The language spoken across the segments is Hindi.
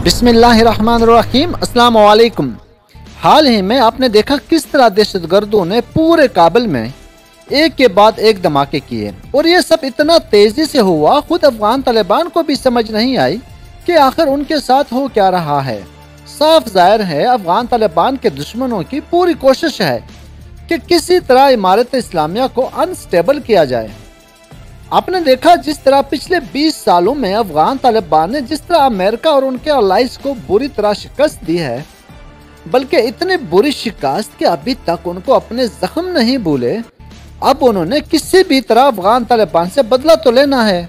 बिस्मिल्लाहिर्रहमानिर्रहीम, अस्सलाम वालेकुम। हाल ही में आपने देखा किस तरह दहशतगर्दों ने पूरे काबुल में एक के बाद एक धमाके किए और ये सब इतना तेजी से हुआ, खुद अफगान तालिबान को भी समझ नहीं आई कि आखिर उनके साथ हो क्या रहा है। साफ जाहिर है अफगान तालिबान के दुश्मनों की पूरी कोशिश है कि किसी तरह इमारत इस्लामिया को अनस्टेबल किया जाए। आपने देखा जिस तरह पिछले 20 सालों में अफगान तालिबान ने जिस तरह अमेरिका और उनके अलाइज को बुरी तरह शिकस्त दी है, बल्कि इतनी बुरी शिकस्त कि अभी तक उनको अपने जख्म नहीं भूले। अब उन्होंने किसी भी तरह अफगान तालिबान से बदला तो लेना है।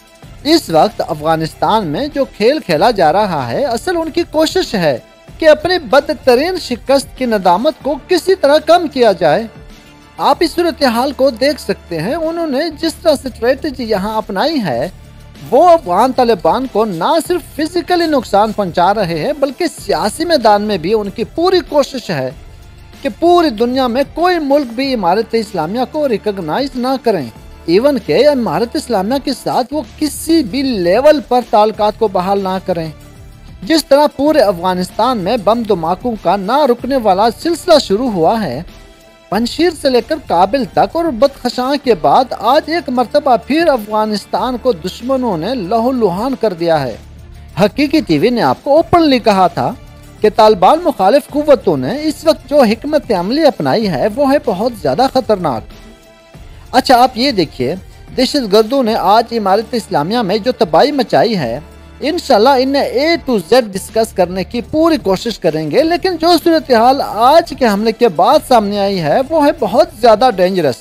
इस वक्त अफगानिस्तान में जो खेल खेला जा रहा है, असल उनकी कोशिश है कि अपनी बदतरीन शिकस्त की नदामत को किसी तरह कम किया जाए। आप इस सूरत हाल को देख सकते हैं। उन्होंने जिस तरह स्ट्रेटजी यहाँ अपनाई है, वो अफगान तालिबान को ना सिर्फ फिजिकली नुकसान पहुंचा रहे हैं, बल्कि सियासी मैदान में भी उनकी पूरी कोशिश है कि पूरी दुनिया में कोई मुल्क भी इमारत इस्लामिया को रिकॉग्नाइज ना करें। इवन के इमारत इस्लामिया के साथ वो किसी भी लेवल पर ताल्लुकात को बहाल ना करें। जिस तरह पूरे अफगानिस्तान में बम धमाकों का ना रुकने वाला सिलसिला शुरू हुआ है, पंजशीर से लेकर काबिल तक, और बदखशां के बाद आज एक मरतबा फिर अफगानिस्तान को दुश्मनों ने लहूलुहान कर दिया है। हकीकी टीवी ने आपको ओपनली कहा था कि तालिबान मुखालिफ कुव्वतों ने इस वक्त जो हिकमत अमली अपनाई है वो है बहुत ज़्यादा खतरनाक। अच्छा, आप ये देखिए, दहशतगर्दों ने आज इमारत इस्लामिया में जो तबाही मचाई है, इंशाल्लाह इन्हें A to Z डिस्कस करने की पूरी कोशिश करेंगे। लेकिन जो सूरत हाल आज के हमले के बाद सामने आई है वो है बहुत ज़्यादा डेंजरस।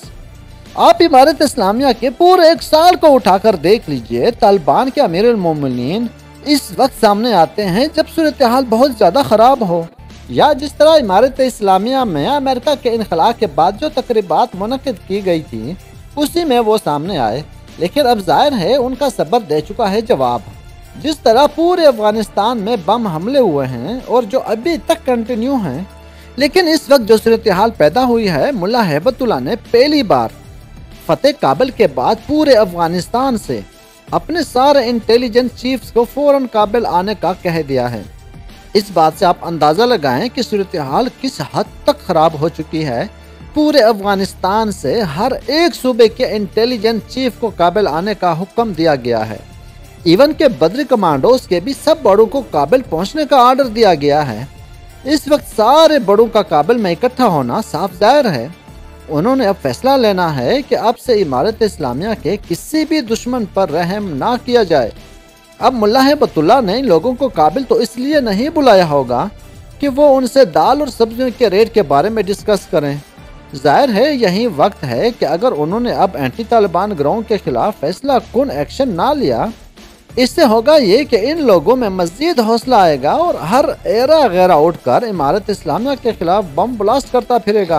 आप इमारत इस्लामिया के पूरे एक साल को उठाकर देख लीजिए। तालिबान के अमीरुल मोमिनीन इस वक्त सामने आते हैं जब सूरत हाल बहुत ज़्यादा ख़राब हो, या जिस तरह इमारत इस्लामिया में अमेरिका के इनखला के बाद जो तकरीबात मुनक़िद की गई थी, उसी में वो सामने आए। लेकिन अब जाहिर है उनका सब्र दे चुका है जवाब। जिस तरह पूरे अफगानिस्तान में बम हमले हुए हैं और जो अभी तक कंटिन्यू हैं, लेकिन इस वक्त जो सूरत हाल पैदा हुई है, मुल्ला हैबतुल्लाह ने पहली बार फतेह काबुल के बाद पूरे अफगानिस्तान से अपने सारे इंटेलिजेंस चीफ्स को फौरन काबुल आने का कह दिया है। इस बात से आप अंदाज़ा लगाएं कि सूरत हाल किस हद तक ख़राब हो चुकी है। पूरे अफगानिस्तान से हर एक सूबे के इंटेलिजेंस चीफ को काबुल आने का हुक्म दिया गया है। इवन के बद्री कमांडोज के भी सब बड़ों को काबुल पहुंचने का आर्डर दिया गया है। इस वक्त सारे बड़ों का काबुल में इकट्ठा होना साफ जाहिर है। उन्होंने अब फैसला लेना है कि अब से इमारत इस्लामिया के किसी भी दुश्मन पर रहम ना किया जाए। अब मुल्ला हैबतुल्लाह ने इन लोगों को काबुल तो इसलिए नहीं बुलाया होगा कि वो उनसे दाल और सब्जियों के रेट के बारे में डिस्कस करें। जाहिर है यही वक्त है कि अगर उन्होंने अब एंटी तालिबान गिरोह के खिलाफ फैसला कुन एक्शन ना लिया, इससे होगा ये कि इन लोगों में मज़ीद हौसला आएगा और हर एरा गैरा उठकर इमारत इस्लामिया के खिलाफ बम ब्लास्ट करता फिरेगा।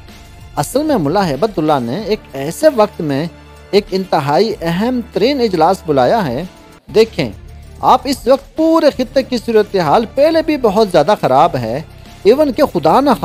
असल में मुल्ला हैबतुल्लाह ने एक ऐसे वक्त में एक इंतहाई अहम तरीन इजलास बुलाया है। देखें, आप इस वक्त पूरे खित्ते की सूरत हाल पहले भी बहुत ज़्यादा ख़राब है। इवन के खुदा न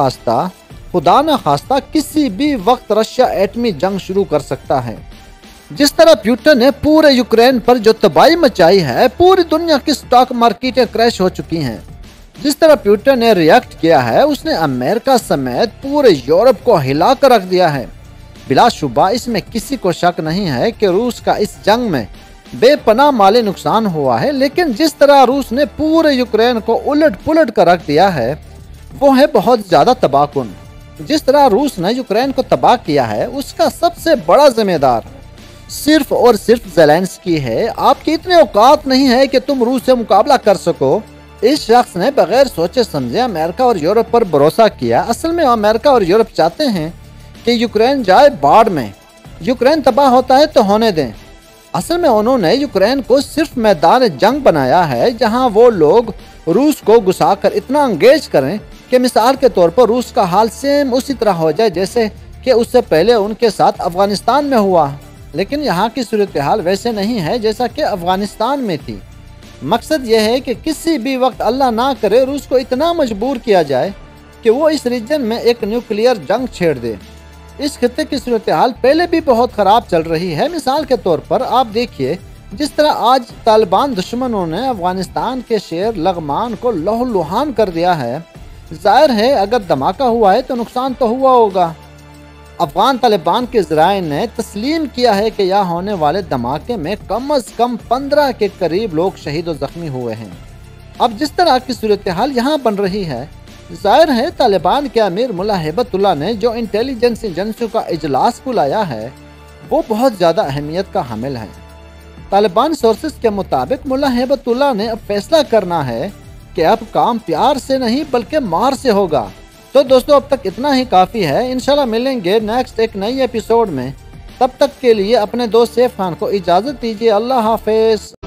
खास्ता किसी भी वक्त रशिया एटमी जंग शुरू कर सकता है। जिस तरह पुतिन ने पूरे यूक्रेन पर जो तबाही मचाई है, पूरी दुनिया की स्टॉक मार्केटें क्रैश हो चुकी हैं। जिस तरह पुतिन ने रिएक्ट किया है, उसने अमेरिका समेत पूरे यूरोप को हिला कर रख दिया है। बिलाशुबा इसमें किसी को शक नहीं है कि रूस का इस जंग में बेपनाह माली नुकसान हुआ है। लेकिन जिस तरह रूस ने पूरे यूक्रेन को उलट पुलट कर रख दिया है, वो है बहुत ज़्यादा तबाहकुन। जिस तरह रूस ने यूक्रेन को तबाह किया है, उसका सबसे बड़ा जिम्मेदार सिर्फ और सिर्फ ज़ेलेंस्की है। आपकी इतने औकात नहीं है कि तुम रूस से मुकाबला कर सको। इस शख्स ने बगैर सोचे समझे अमेरिका और यूरोप पर भरोसा किया। असल में अमेरिका और यूरोप चाहते हैं कि यूक्रेन जाए बाढ़ में। यूक्रेन तबाह होता है तो होने दें। असल में उन्होंने यूक्रेन को सिर्फ मैदान जंग बनाया है, जहां वो लोग रूस को घुसाकर इतना एंगेज करें कि मिसाल के तौर पर रूस का हाल सेम उसी तरह हो जाए जैसे कि उससे पहले उनके साथ अफगानिस्तान में हुआ। लेकिन यहाँ की सूरत हाल वैसे नहीं है जैसा कि अफगानिस्तान में थी। मकसद यह है कि किसी भी वक्त अल्लाह ना करे रूस को इतना मजबूर किया जाए कि वो इस रीजन में एक न्यूक्लियर जंग छेड़ दे। इस खित्ते की सूरत हाल पहले भी बहुत ख़राब चल रही है। मिसाल के तौर पर आप देखिए जिस तरह आज तालिबान दुश्मनों ने अफगानिस्तान के शेर लग़मान को लहूलुहान कर दिया है, जाहिर है अगर धमाका हुआ है तो नुकसान तो हुआ होगा। अफगान तालिबान के ज़राए ने तस्लीम किया है कि यहाँ होने वाले धमाके में कम से कम 15 के करीब लोग शहीद और ज़ख्मी हुए हैं। अब जिस तरह की सूरत हाल यहाँ बन रही है, जाहिर है तालिबान के अमीर मुल्ला हेबतुल्लाह ने जो इंटेलिजेंस एजेंसियों का इजलास बुलाया है वो बहुत ज़्यादा अहमियत का हामिल है। तालिबान सोर्सेस के मुताबिक मुल्ला हेबतुल्लाह ने अब फैसला करना है कि अब काम प्यार से नहीं बल्कि मार से होगा। तो दोस्तों अब तक इतना ही काफ़ी है। इंशाल्लाह मिलेंगे नेक्स्ट एक नई एपिसोड में। तब तक के लिए अपने दोस्त सैफ खान को इजाज़त दीजिए। अल्लाह हाफिज़।